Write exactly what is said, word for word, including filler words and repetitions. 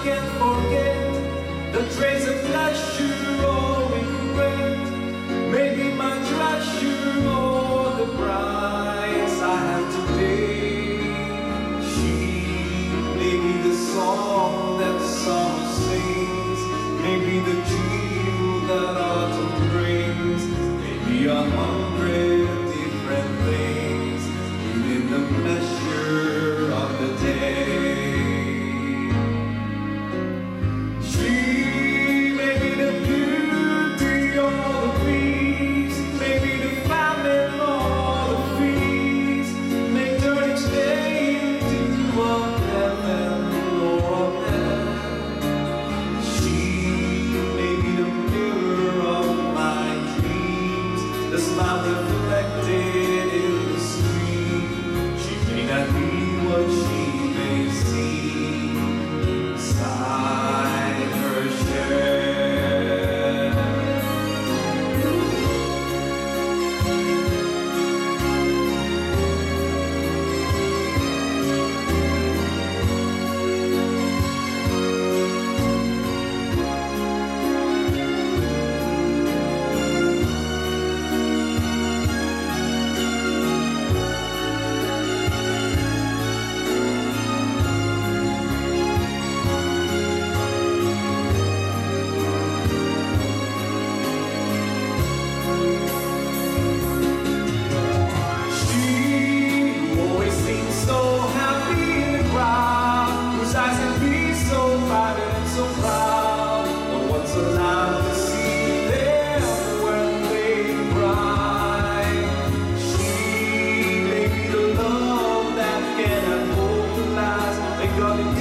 can't forget the trace of pleasure or regret. Maybe my treasure or the price I have today. She may be the song that the summer sings, maybe the dream that autumn brings, maybe a hundred different things within the measure of the day. She may be the beauty or the beast, maybe the famine or the feast, may turn each day into a heaven or a hell. She may be the mirror of my dreams, the smile reflected in the stream. She may not be what she may seem inside her shell. God